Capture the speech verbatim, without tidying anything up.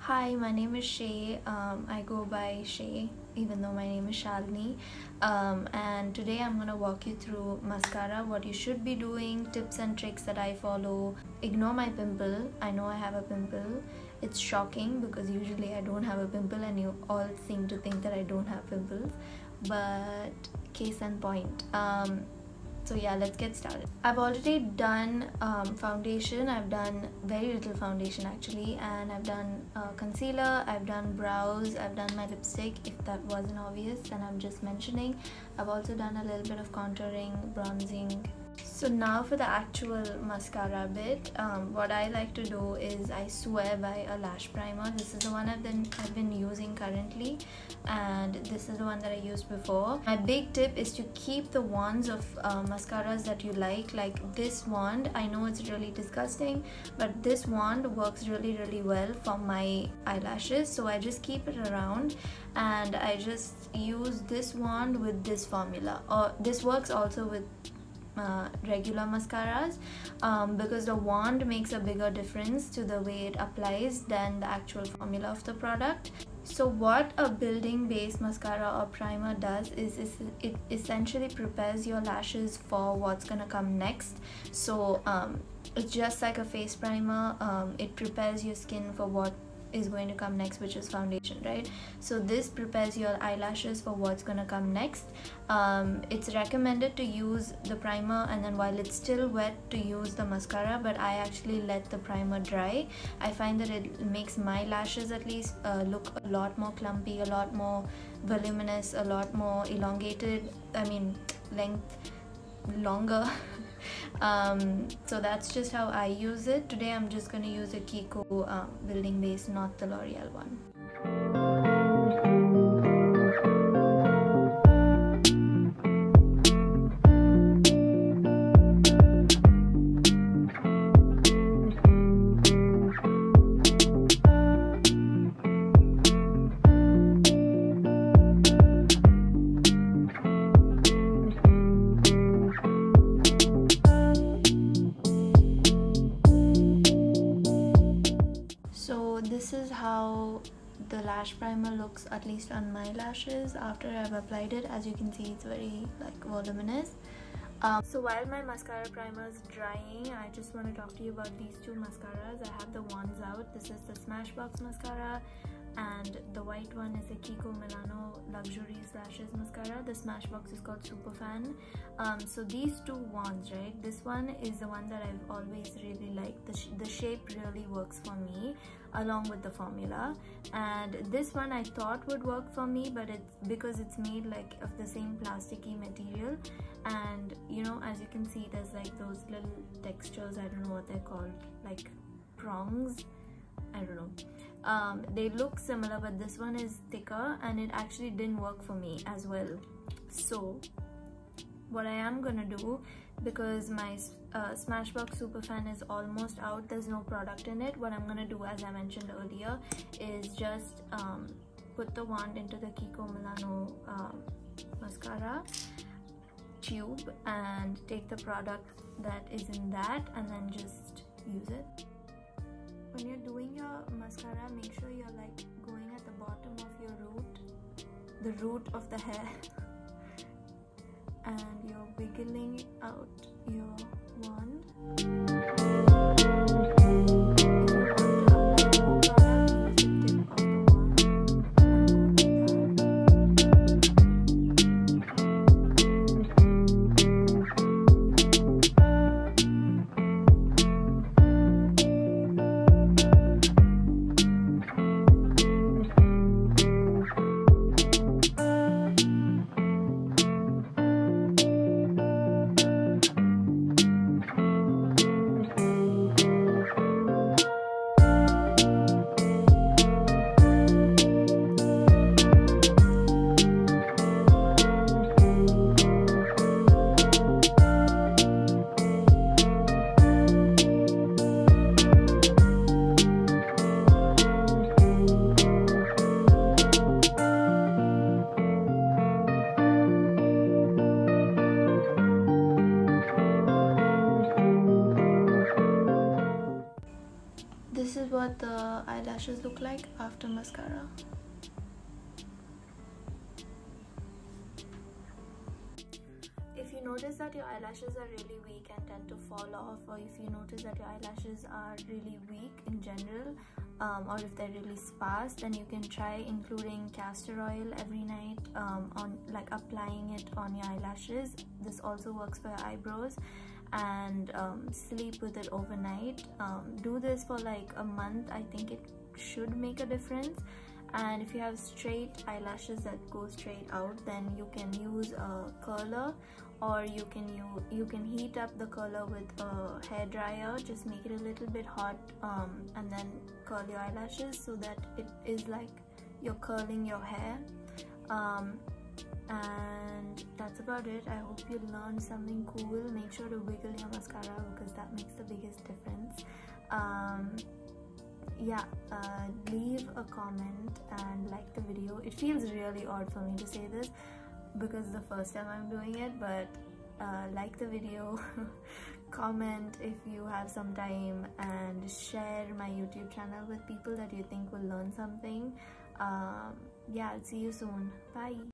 Hi, my name is Shay. Um, I go by Shay, even though my name is Shalini. Um, and today I'm gonna walk you through mascara, what you should be doing, tips and tricks that I follow. Ignore my pimple. I know I have a pimple. It's shocking because usually I don't have a pimple, and you all seem to think that I don't have pimples. But case in point. Um, So yeah, let's get started. I've already done um, foundation. I've done very little foundation actually, and I've done uh, concealer, I've done brows, I've done my lipstick. If that wasn't obvious, then I'm just mentioning. I've also done a little bit of contouring, bronzing. So now for the actual mascara bit, um, what I like to do is I swear by a lash primer. This is the one I've been, I've been using currently, and this is the one that I used before. My big tip is to keep the wands of uh, mascaras that you like. Like this wand, I know it's really disgusting, but this wand works really really well for my eyelashes, so I just keep it around and I just use this wand with this formula. Or this works also with Uh, regular mascaras, um, because the wand makes a bigger difference to the way it applies than the actual formula of the product. So what a building based mascara or primer does is, is it essentially prepares your lashes for what's gonna come next. So um, it's just like a face primer. Um, it prepares your skin for what is going to come next, which is foundation, right? So this prepares your eyelashes for what's gonna come next. Um, it's recommended to use the primer, and then while it's still wet, to use the mascara, but I actually let the primer dry. I find that it makes my lashes at least uh, look a lot more clumpy, a lot more voluminous, a lot more elongated. I mean, length longer. Um, so that's just how I use it. Today I'm just going to use a Kiko uh, building base, not the L'Oreal one. So this is how the lash primer looks, at least on my lashes, after I've applied it. As you can see, it's very like voluminous. Um, so while my mascara primer is drying, I just want to talk to you about these two mascaras. I have the wands out. This is the Smashbox mascara, and the white one is the Kiko Milano Luxuries Lashes mascara. The Smashbox is called Superfan. Um, so these two wands, right? This one is the one that I've always really liked. The, sh the shape really works for me, along with the formula. And this one I thought would work for me, but it's because it's made like of the same plasticky material, and you know, as you can see, there's like those little textures. I don't know what they're called, like prongs. I don't know. Um, they look similar, but this one is thicker, and it actually didn't work for me as well. So what I am gonna do, because my uh, Smashbox Superfan is almost out, there's no product in it, what I'm gonna do, as I mentioned earlier, is just um, put the wand into the Kiko Milano um, mascara tube and take the product that is in that, and then just use it. When you're doing your mascara, make sure you're like going at the bottom of your root, the root of the hair, and you're wiggling out your wand. like after mascara. If you notice that your eyelashes are really weak and tend to fall off, or if you notice that your eyelashes are really weak in general, um, or if they're really sparse, then you can try including castor oil every night, um, on like applying it on your eyelashes. This also works for your eyebrows. And um, sleep with it overnight. Um, do this for like a month. I think it should make a difference. And if you have straight eyelashes that go straight out, then you can use a curler, or you can you you can heat up the curler with a hair dryer. Just make it a little bit hot, um, and then curl your eyelashes so that it is like you're curling your hair. Um, and that's about it. I hope you learned something cool. Make sure to wiggle your mascara because that makes the biggest difference. Um, yeah, uh, leave a comment and like the video. It feels really odd for me to say this because it's the first time I'm doing it, but uh, like the video, comment if you have some time, and share my YouTube channel with people that you think will learn something. Um, yeah, I'll see you soon. Bye.